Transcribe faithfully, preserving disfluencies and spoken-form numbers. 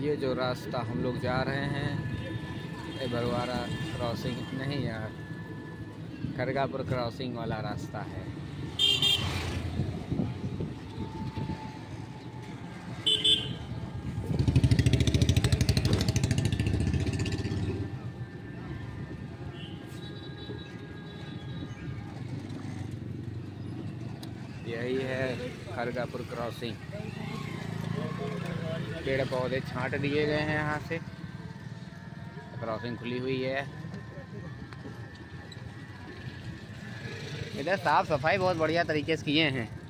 ये जो रास्ता हम लोग जा रहे हैं ये बरवारा क्रॉसिंग नहीं यार, खरगापुर क्रॉसिंग वाला रास्ता है। यही है खरगापुर क्रॉसिंग। पेड़ पौधे छांट दिए गए हैं यहाँ से, क्रॉसिंग खुली हुई है। इधर साफ सफाई बहुत बढ़िया तरीके से किए हैं।